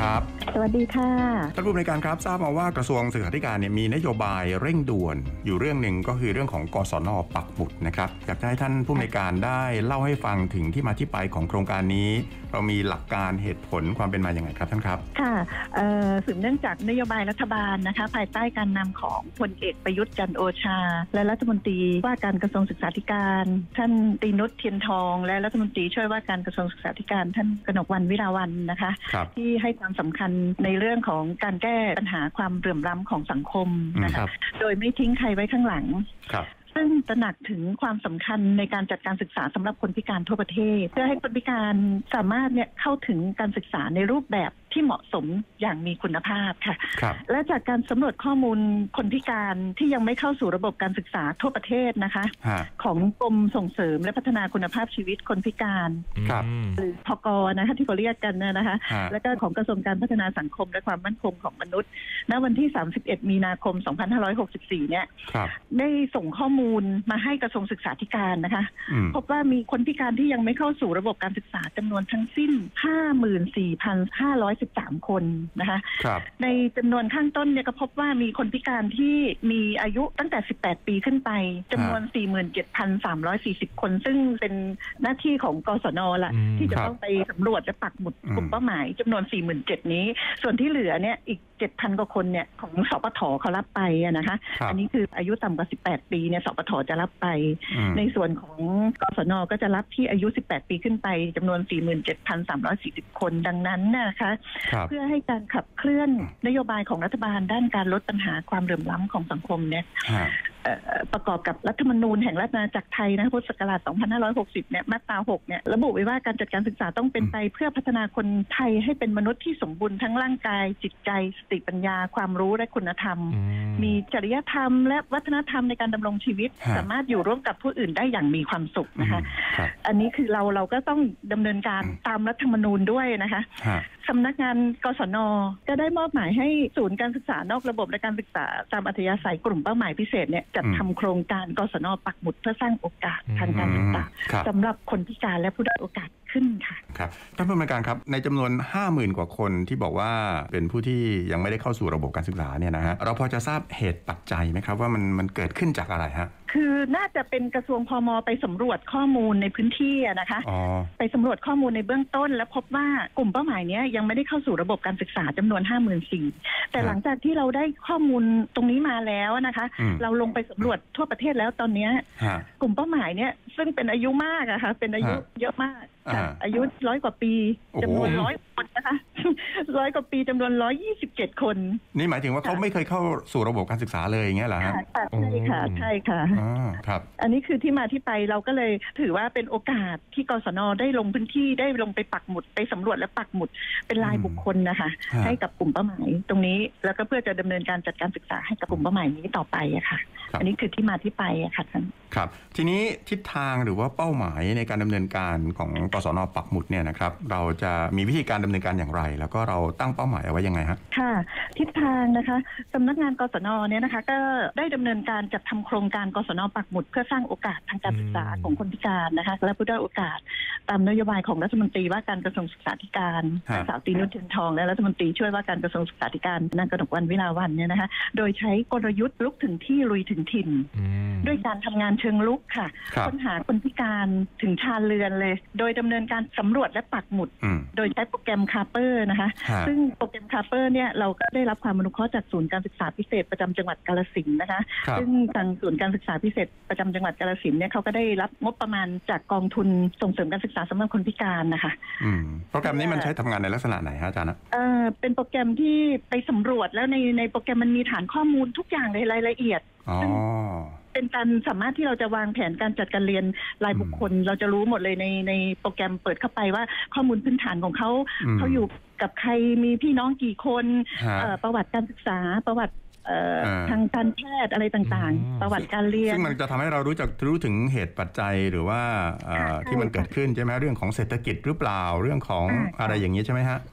ครับสวัสดีค่ะท่านผู้อำนวยการครับทราบมาว่ากระทรวงศึกษาธิการเนี่ยมีนโยบายเร่งด่วนอยู่เรื่องหนึ่งก็คือเรื่องของกศน.ปักหมุดนะครับอยากให้ท่านผู้อำนวยการได้เล่าให้ฟังถึงที่มาที่ไปของโครงการนี้เรามีหลักการเหตุผลความเป็นมาอย่างไรครับท่านครับค่ะสืบเนื่องจากนโยบายรัฐบาลนะคะภายใต้การนำของพลเอกประยุทธ์จันทร์โอชาและรัฐมนตรีว่าการกระทรวงศึกษาธิการท่านตรีนุชเทียนทองและรัฐมนตรีช่วยว่าการกระทรวงศึกษาธิการท่านกนกวรรณ วิลาวัลย์นะคะที่ให้ความสำคัญในเรื่องของการแก้ปัญหาความเหลื่อมล้ำของสังคมนะคะโดยไม่ทิ้งใครไว้ข้างหลังซึ่งตระหนักถึงความสำคัญในการจัดการศึกษาสำหรับคนพิการทั่วประเทศเพื่อให้คนพิการสามารถเข้าถึงการศึกษาในรูปแบบที่เหมาะสมอย่างมีคุณภาพค่ะและจากการสำรวจข้อมูลคนพิการที่ยังไม่เข้าสู่ระบบการศึกษาทั่วประเทศนะคะของกรมส่งเสริมและพัฒนาคุณภาพชีวิตคนพิการหรือพก.นะคะที่เขาเรียกกันนะคะแล้วก็ของกระทรวงการพัฒนาสังคมและความมั่นคงของมนุษย์ณวันที่31มีนาคม2564เนี่ยได้ส่งข้อมูลมาให้กระทรวงศึกษาธิการนะคะพบว่ามีคนพิการที่ยังไม่เข้าสู่ระบบการศึกษาจำนวนทั้งสิ้น 54,513 คนนะคะในจำนวนข้างต้นเนี่ยก็พบว่ามีคนพิการที่มีอายุตั้งแต่18ปีขึ้นไปจำนวน 47,340 คนซึ่งเป็นหน้าที่ของกศน.ละที่จะต้องไปสำรวจและปักหมุดกลุ่มเป้าหมายจำนวน 47,000 นี้ส่วนที่เหลือเนี่ยอีก 7,000 กว่าคนเนี่ยของสปท.เขารับไปนะคะอันนี้คืออายุต่ำกว่า18ปีเนี่ยสปท.จะรับไปในส่วนของกศน.ก็จะรับที่อายุ18ปีขึ้นไปจำนวน 47,340 คนดังนั้นนะคะเพื่อให้การขับเคลื่อนนโยบายของรัฐบาลด้านการลดปัญหาความเหลื่อมล้ำของสังคมเนี่ยประกอบกับรัฐธรรมนูญแห่งราชอาณาจักรไทยนะพุทธศักราช2560เนี่ยมาตรา6เนี่ยระบุไว้ว่าการจัดการศึกษาต้องเป็นไปเพื่อพัฒนาคนไทยให้เป็นมนุษย์ที่สมบูรณ์ทั้งร่างกายจิตใจสติปัญญาความรู้และคุณธรรมมีจริยธรรมและวัฒนธรรมในการดำรงชีวิตสามารถอยู่ร่วมกับผู้อื่นได้อย่างมีความสุขนะคะอันนี้คือเราก็ต้องดำเนินการตามรัฐธรรมนูญด้วยนะคะสำนักงานกศน.ก็ได้มอบหมายให้ศูนย์การศึกษานอกระบบและการศึกษาตามอัธยาศัยกลุ่มเป้าหมายพิเศษเนี่ยจัดทำโครงการกศน.ปักหมุดเพื่อสร้างโอกาสทางการศึกษาสำหรับคนพิการและผู้ด้อยโอกาสขึ้นค่ะครับท่านผู้อำนวยการครับในจำนวน 50,000 กว่าคนที่บอกว่าเป็นผู้ที่ยังไม่ได้เข้าสู่ระบบการศึกษาเนี่ยนะฮะเราพอจะทราบเหตุปัจจัยไหมครับว่ามันเกิดขึ้นจากอะไรฮะคือน่าจะเป็นกระทรวงพม.ไปสำรวจข้อมูลในพื้นที่นะคะไปสำรวจข้อมูลในเบื้องต้นแล้วพบว่ากลุ่มเป้าหมายนี้ยังไม่ได้เข้าสู่ระบบการศึกษาจำนวน 54,000 แต่หลังจากที่เราได้ข้อมูลตรงนี้มาแล้วนะคะเราลงไปสำรวจทั่วประเทศแล้วตอนนี้กลุ่มเป้าหมายนี้ซึ่งเป็นอายุมากอะค่ะเป็นอายุเยอะมากอายุ100 กว่าปีจำนวน100 คนนะคะ100 กว่าปีจำนวน127 คนนี่หมายถึงว่าเขาไม่เคยเข้าสู่ระบบการศึกษาเลยอย่างเงี้ยเหรอฮะใช่ค่ะใช่ค่ะครับอันนี้คือที่มาที่ไปเราก็เลยถือว่าเป็นโอกาสที่กศน.ได้ลงพื้นที่ได้ลงไปปักหมุดไปสำรวจและปักหมุดเป็นรายบุคคลนะคะให้กับกลุ่มเป้าหมายตรงนี้แล้วก็เพื่อจะดำเนินการจัดการศึกษาให้กับกลุ่มเป้าหมายนี้ต่อไปอะค่ะอันนี้คือที่มาที่ไปอะค่ะท่านครับทีนี้ทิศทางหรือว่าเป้าหมายในการดำเนินการของกศน.ปักหมุดเนี่ยนะครับเราจะมีวิธีการดำเนินการอย่างไรแล้วก็เราตั้งเป้าหมายเอาไว้ยังไงฮะค่ะทิศทางนะคะสำนักงานกศน.เนี่ยนะคะก็ได้ดำเนินการจัดทำโครงการกศน.ปักหมุดเพื่อสร้างโอกาสทางการศึกษาของคนพิการนะคะและผู้ด้อยโอกาสตามนโยบายของรัฐมนตรีว่าการกระทรวงศึกษาธิการนางสาวตรีนุชเทียนทองและรัฐมนตรีช่วยว่าการกระทรวงศึกษาธิการนางกนกวรรณ วิลาวัลย์เนี่ยนะคะโดยใช้กลยุทธ์ลุกถึงที่ลุยถึงถิ่นด้วยการทำงานเชิงลุกค่ะค้นหาคนพิการถึงชานเรือนเลยโดยดำเนินการสำรวจและปักหมุดโดยใช้โปรแกรมคาเปอร์นะคะซึ่งโปรแกรมคาเปอร์เนี่ยเราก็ได้รับความอนุเคราะห์จากศูนย์การศึกษาพิเศษประจำจังหวัดกาฬสินธุ์นะคะซึ่งทางศูนย์การศึกษาพิเศษประจำจังหวัดกาฬสินธุ์เนี่ยเขาก็ได้รับงบประมาณจากกองทุนส่งเสริมการศึกษาสำหรับคนพิการนะคะโปรแกรมนี้มันใช้ทำงานในลักษณะไหนฮะอาจารย์เป็นโปรแกรมที่ไปสำรวจแล้วในโปรแกรมมันมีฐานข้อมูลทุกอย่างในรายละเอียดเป็นการสามารถที่เราจะวางแผนการจัดการเรียนรายบุคคลเราจะรู้หมดเลยในโปรแกรมเปิดเข้าไปว่าข้อมูลพื้นฐานของเขาอยู่กับใครมีพี่น้องกี่คนประวัติการศึกษาประวัติทางการแพทย์อะไรต่างๆประวัติการเรียนซึ่งมันจะทำให้เรารู้ถึงเหตุปัจจัยหรือว่าที่มันเกิดขึ้นใช่ไหมเรื่องของเศรษฐกิจหรือเปล่าเรื่องของอะไรอย่างนี้ใช่ไหมฮะ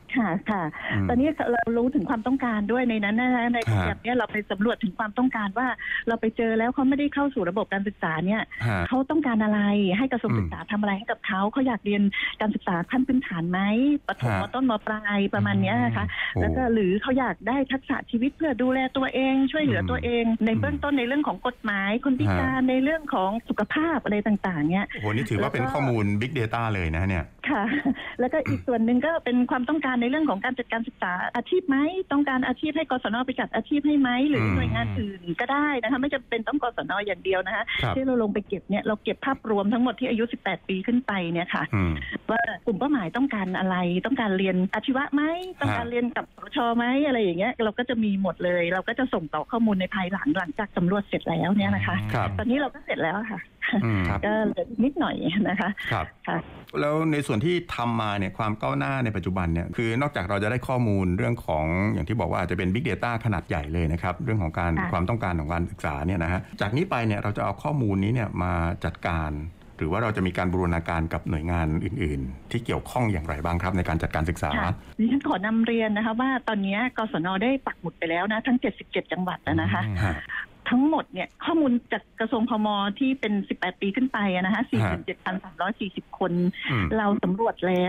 ค่ะตอนนี้เรารู้ถึงความต้องการด้วยในนั้นนะคะในโปรแกรมนี้เราไปสำรวจถึงความต้องการว่าเราไปเจอแล้วเขาไม่ได้เข้าสู่ระบบการศึกษาเนี่ยเขาต้องการอะไรให้กระทรวงศึกษาทำอะไรให้กับเขาอยากเรียนการศึกษาขั้นพื้นฐานไหมประถมต้นมปลายประมาณนี้นะคะแล้วก็หรือเขาอยากได้ทักษะชีวิตเพื่อดูแลตัวเองช่วยเหลือตัวเองในเบื้องต้นในเรื่องของกฎหมายคนพิการในเรื่องของสุขภาพอะไรต่างๆเนี่ยโอ้โหนี่ถือว่าเป็นข้อมูล Big Data เลยนะเนี่ยค่ะแล้วก็อีกส่วนหนึ่งก็เป็นความต้องการในเรื่องของการจัดการศึกษาอาชีพไหมต้องการอาชีพให้กศน.ไปจัดอาชีพให้ไหมหรือหน่วยงานอื่นก็ได้นะคะไม่จำเป็นต้องกศน.อย่างเดียวนะคะที่เราลงไปเก็บเนี่ยเราเก็บภาพรวมทั้งหมดที่อายุ18ปีขึ้นไปเนี่ยค่ะว่ากลุ่มเป้าหมายต้องการอะไรต้องการเรียนอาชีวะไหมต้องการเรียนกับสช.ไหมอะไรอย่างเงี้ยเราก็จะมีหมดเลยเราก็จะส่งต่อข้อมูลในภายหลังจากสำรวจเสร็จแล้วเนี่ยนะคะตอนนี้เราก็เสร็จแล้วค่ะก็เหลือนิดหน่อยนะคะครับแล้วในส่วนที่ทำมาเนี่ยความก้าวหน้าในปัจจุบันเนี่ยคือนอกจากเราจะได้ข้อมูลเรื่องของอย่างที่บอกว่าอาจจะเป็น Big Data ขนาดใหญ่เลยนะครับเรื่องของการความต้องการของการศึกษาเนี่ยนะฮะจากนี้ไปเนี่ยเราจะเอาข้อมูลนี้เนี่ยมาจัดการหรือว่าเราจะมีการบูรณาการกับหน่วยงานอื่นๆที่เกี่ยวข้องอย่างไรบ้างครับในการจัดการศึกษาดิฉันขอนำเรียนนะคะว่าตอนนี้กศน.ได้ปักหมุดไปแล้วนะทั้ง77จังหวัดนะคะทั้งหมดเนี่ยข้อมูลจากกระทรวงพม.ที่เป็น18ปีขึ้นไปนะคะ47,340 คนเราสำรวจแล้ว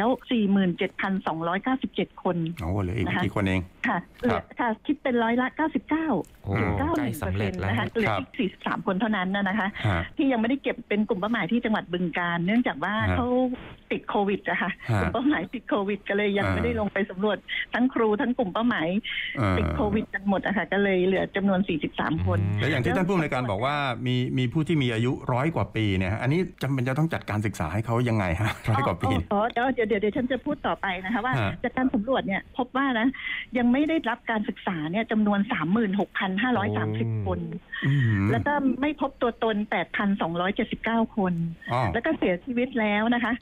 47,297 คนโอ้เหลืออีกกี่คนเองค่ะคิดเป็น99.91%นะคะเหลืออีก43คนเท่านั้นนะคะที่ยังไม่ได้เก็บเป็นกลุ่มเป้าหมายที่จังหวัดบึงกาฬเนื่องจากว่าเขาติดโควิดอะค่ะกลุ่มเป้าหมายติดโควิดก็เลยยังไม่ได้ลงไปสำรวจทั้งครูทั้งกลุ่มเป้าหมายติดโควิดกันหมดอะค่ะก็เลยเหลือจำนวน43คนแล้วอย่างที่ท่านผู้อำนวยการบอกว่ามีผู้ที่มีอายุ100 กว่าปีเนี่ยอันนี้จำเป็นจะต้องจัดการศึกษาให้เขายังไงฮะ100 กว่าปีเดี๋ยวฉันจะพูดต่อไปนะคะว่าจากการสำรวจเนี่ยพบว่านะยังไม่ได้รับการศึกษาเนี่ยจำนวน 36,530 คนแล้วก็ไม่พบตัวตน 8,279 คนแล้วก็เสียชีวิตแล้วนะคะ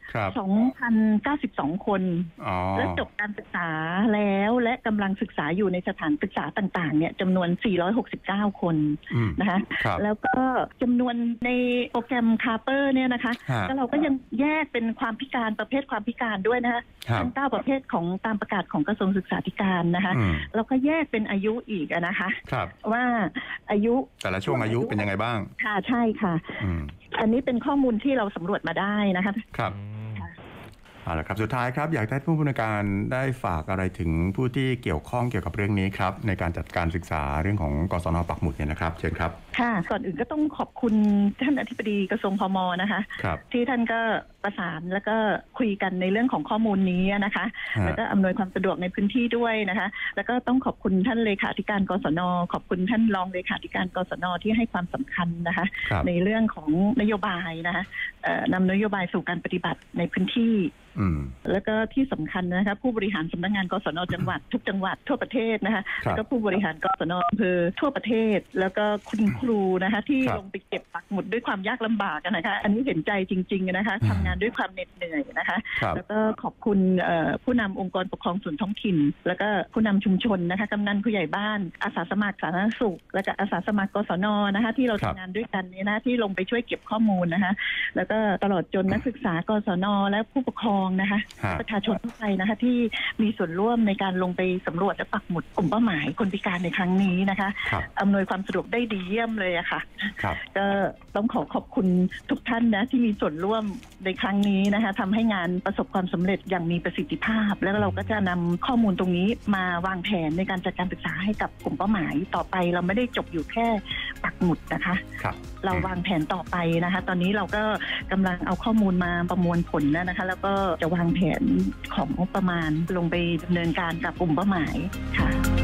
2,092 คนและจบการศึกษาแล้วและกำลังศึกษาอยู่ในสถานศึกษาต่างๆเนี่ยจำนวน469 คนนะคะแล้วก็จำนวนในโปรแกรมคาเปอร์เนี่ยนะคะแล้วเราก็ยังแยกเป็นความพิการประเภทความพิการด้วยนะคะทั้ง9ประเภทของตามประกาศของกระทรวงศึกษาธิการนะคะแล้วก็แยกเป็นอายุอีกนะคะว่าอายุแต่ละช่วงอายุเป็นยังไงบ้างค่ะใช่ค่ะอันนี้เป็นข้อมูลที่เราสำรวจมาได้นะคะครับเอาละครับสุดท้ายครับอยากให้ผู้บริการได้ฝากอะไรถึงผู้ที่เกี่ยวข้องเกี่ยวกับเรื่องนี้ครับในการจัดการศึกษาเรื่องของกศน.ปักหมุดเนี่ยนะครับเชิญครับค่ะก่อนอื่นก็ต้องขอบคุณท่านอธิบดีกระทรวงพม.นะคะที่ท่านก็ประสานแล้วก็คุยกันในเรื่องของข้อมูลนี้นะคะแล้วก็อำนวยความสะดวกในพื้นที่ด้วยนะคะแล้วก็ต้องขอบคุณท่านเลขาธิการกศน.ขอบคุณท่านรองเลขาธิการกศน.ที่ให้ความสำคัญนะคะในเรื่องของนโยบายนะคะนำนโยบายสู่การปฏิบัติในพื้นที่แล้วก็ที่สำคัญนะคะผู้บริหารสำนักงานกศน.จังหวัดทุกจังหวัดทั่วประเทศนะคะแล้วก็ผู้บริหารกศน.อำเภอทั่วประเทศแล้วก็คุณครูนะคะที่ลงไปเก็บปักหมุดด้วยความยากลำบากนะคะอันนี้เห็นใจจริงๆนะคะทำงานด้วยความเหน็ดเหนื่อยนะคะแล้วก็ขอบคุณผู้นำองค์กรปกครองส่วนท้องถิ่นแล้วก็ผู้นำชุมชนนะคะกำนันผู้ใหญ่บ้านอาสาสมัครสาธารณสุขแล้วก็อาสาสมัครกศน.นะคะที่เราทำงานด้วยกันเนี่ยนะที่ลงไปช่วยเก็บข้อมูลนะคะแล้วก็ตลอดจนนักศึกษากศน.และผู้ปกครองนะคะประชาชนทั่วไปนะคะที่มีส่วนร่วมในการลงไปสำรวจและปักหมุดกลุ่มเป้าหมายคนพิการในครั้งนี้นะคะอำนวยความสะดวกได้ดีเยี่ยมเลยอะค่ะก็ต้องขอบคุณทุกท่านนะที่มีส่วนร่วมในครั้งนี้นะคะทำให้งานประสบความสำเร็จอย่างมีประสิทธิภาพแล้วเราก็จะนำข้อมูลตรงนี้มาวางแผนในการจัดการศึกษาให้กับกลุ่มเป้าหมายต่อไปเราไม่ได้จบอยู่แค่ปักหมุดนะคะเราวางแผนต่อไปนะคะตอนนี้เราก็กำลังเอาข้อมูลมาประมวลผลแล้วนะคะแล้วก็จะวางแผนของงบประมาณลงไปดำเนินการกับกลุ่มเป้าหมายค่ะ